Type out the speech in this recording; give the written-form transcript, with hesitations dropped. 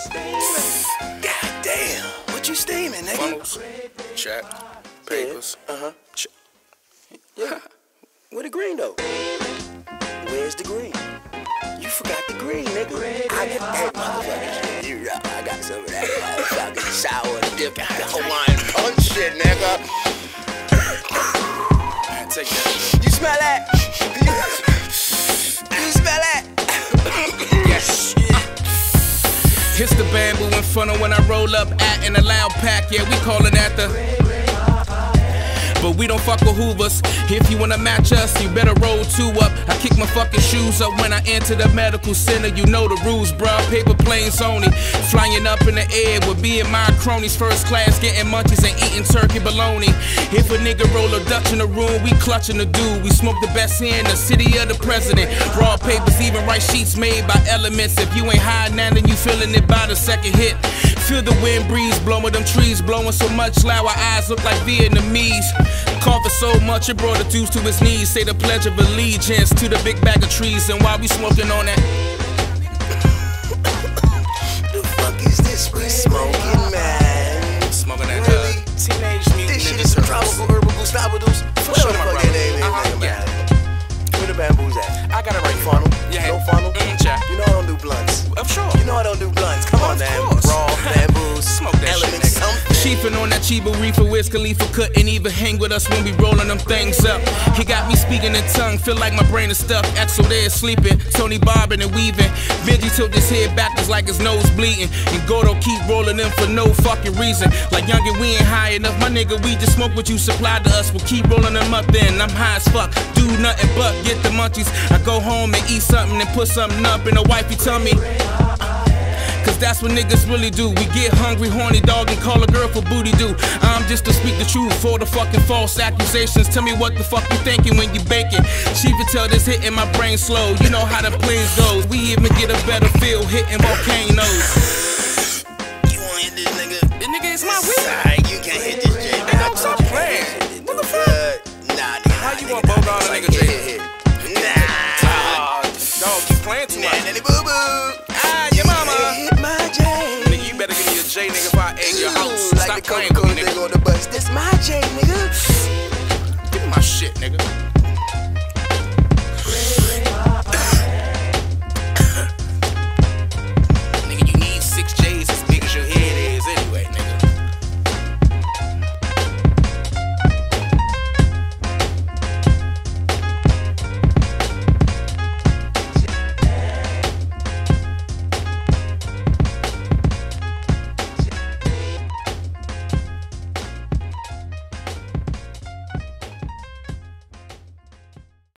God damn. What you steaming, nigga? Funnels, check, papers. Check. Yeah. Where the green though? Where's the green? You forgot the green, nigga. I got that motherfucker. You know, I got some of that motherfucking sour dip, Hawaiian punch shit, nigga. Man, take that. You smell that? You smell that? Yes. It's the bamboo and funnel when I roll up at in a loud pack. Yeah, we call it at the. But we don't fuck with Hoovers. If you wanna match us, you better roll two up. I kick my fucking shoes up when I enter the medical center. You know the rules, bruh. Paper planes only. Flying up in the air with me and my cronies. First class, getting munchies and eating turkey bologna. If a nigga roll a Dutch in the room, we clutching the dude. We smoke the best here in the city of the president. Raw papers, even write sheets made by elements. If you ain't high now, then you feeling it by the second hit. Feel the wind breeze blowing, them trees blowing so much loud our eyes look like Vietnamese. Coughing so much it brought the dudes to his knees. Say the pledge of allegiance to the big bag of trees. And while we smoking on that, the fuck is this we smoking, man? Smoking that really? Teenage Mutant This shit Ninja is some Turtles. tropical herbal gustavadus. For sure, my brother. Yeah. Where the bamboo's at? I got it right. Funnel? Yeah. No funnel? Check. You know I don't do blunts. Of sure. You know I don't do blunts. Come on, man. Raw bamboos. Smoke that elements, shit, nigga. something. Chiefin' on that Chiba reefer, Wiz Khalifa couldn't even hang with us when we rollin' them things up. He got me speaking in tongue, feel like my brain is stuck. Exo there sleeping, Tony bobbing and weaving. Benji tilt his head backwards like his nose bleeding. And Gordo keep rolling them for no fucking reason. Like youngin', we ain't high enough, my nigga. We just smoke what you supplied to us. We'll keep rolling them up then. I'm high as fuck, do nothing but get the munchies. I go home and eat something and put something up in a wifey tummy. Cause that's what niggas really do. We get hungry, horny dog, and call a girl for booty do. I'm just to speak the truth for the fucking false accusations. Tell me what the fuck you thinking when you baking. She can tell this hitting my brain slow. You know how the plays goes. We even get a better feel hitting volcanoes. You wanna hit this nigga? This nigga is my weed. Alright, you can't hit this J. Nigga, I'm so playing. What the fuck? Nah, nigga. How you want Bogart a nigga J? Nah. Dog, keep playing too much. Nanny boo boo. Ah, your mama. Hit my J. Nigga, you better give me a J, nigga, if I egg your house. Like Stop the playing with me, Coca-Cola nigga. on the bus. This my J, nigga. Give me my shit, nigga.